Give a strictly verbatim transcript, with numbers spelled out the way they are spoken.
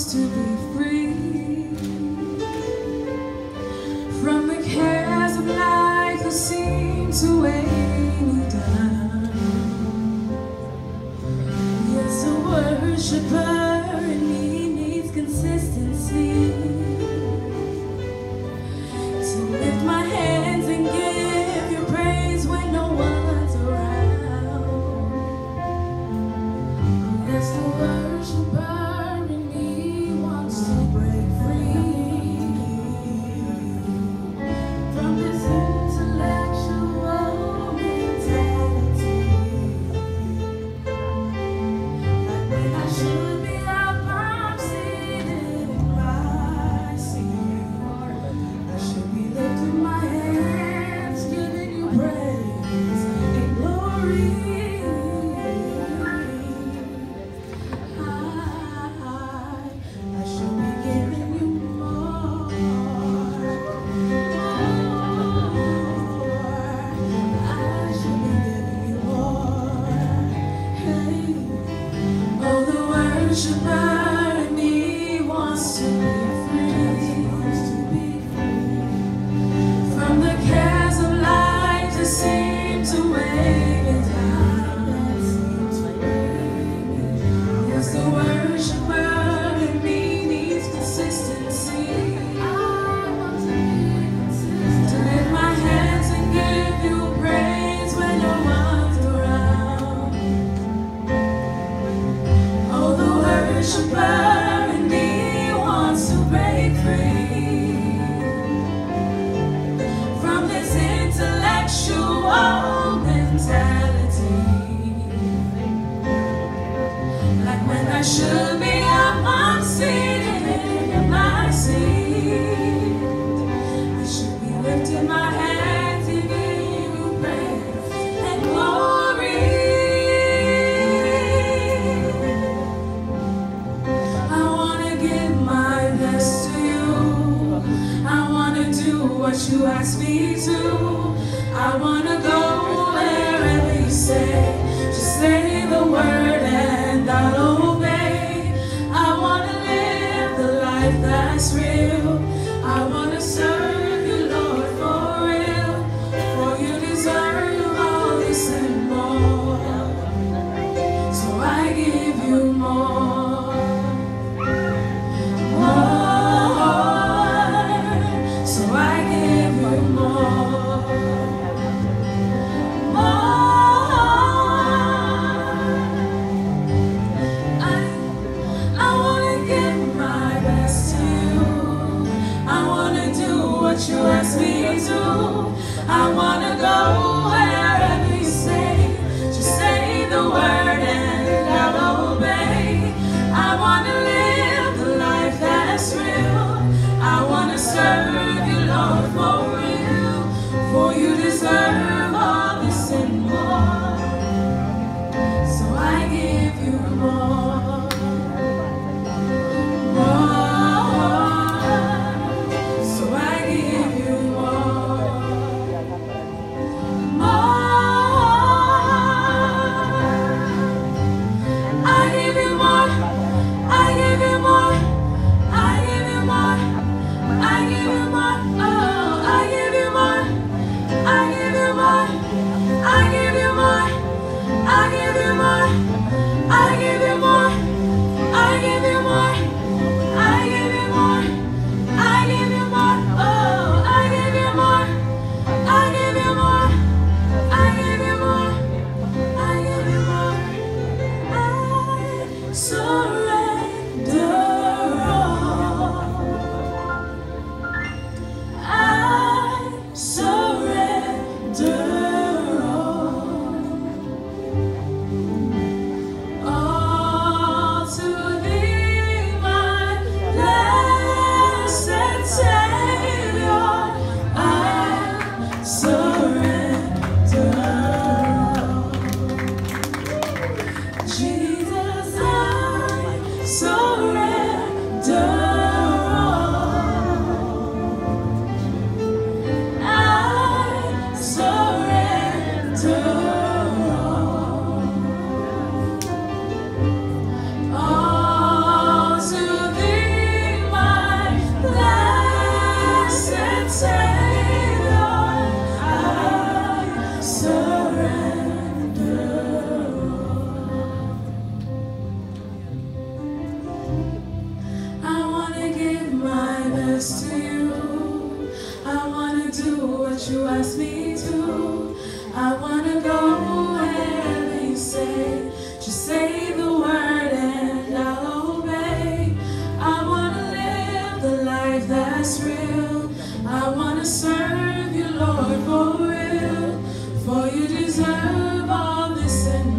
wants to be free from the cares of life that seem to weigh me down. Yes, a worshiper in me needs consistency to lift my hands and give you praise when no one's around. Yes, the worshiper in me wants to break free from this intellectual mentality. Like when I should be up, I'm sitting in my seat. I should be lifting my hands, giving you praise and glory. I should be giving you more, more. I should be giving you more. Hey. Oh, the worshiper in me wants to be free, wants to be free from the cares of life that seem to weigh me down. Yes, the worshiper in me needs consistency. I want to be consistent, to lift my hands and give you praise when no one's around. Oh, the worshiper in me wants to break free from this intellectual mentality. Like when I should be up, I'm sitting in my seat. I should be lifting my hands and giving you praise and glory. I want to give my best to you. I want to do what you ask me to. I want to go wherever you say. Just say the word and I'll obey. I want to live the life that's real. I want to serve you, Lord, for real. For you deserve all this and more. So I give you more, more. So I give you more, more. I, I want to give my best to you. I want to do what you ask me to. I want to go wherever you say. Just say the word and I'll obey. I want to live the life that's real. I want to serve you, Lord, for real. For you deserve all this and more. So I give you more, more. So I give you more, more. what you ask me to. I wanna go wherever you say. Just say the word and I'll obey. I wanna live the life that's real. I wanna serve you, Lord, for real. For you deserve all this and